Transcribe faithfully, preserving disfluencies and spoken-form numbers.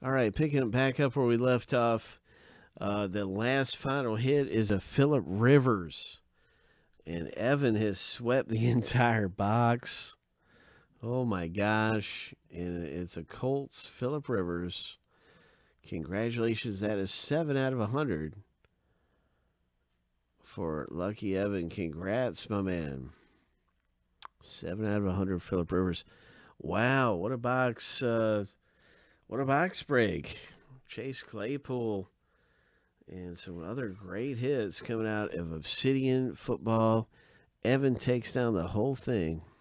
All right, picking it back up where we left off. Uh, the last final hit is a Phillip Rivers. And Evan has swept the entire box. Oh my gosh. And it's a Colts Phillip Rivers. Congratulations. That is seven out of one hundred for Lucky Evan. Congrats, my man. seven out of one hundred Phillip Rivers. Wow, what a box. Uh, what a box break. Chase Claypool and some other great hits coming out of Obsidian football. Evan takes down the whole thing.